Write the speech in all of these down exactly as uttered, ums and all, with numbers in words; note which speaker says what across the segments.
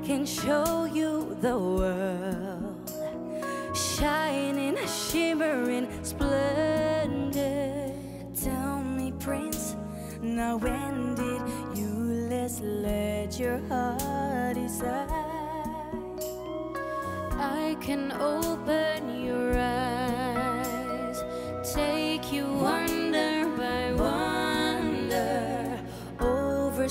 Speaker 1: can show you the world, shining, shimmering, splendid. Tell me, Prince, now when did you last let your heart decide? I can open your eyes, take you wonder by wonder, over,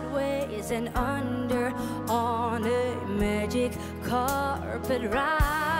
Speaker 1: sideways and under, on a magic carpet ride.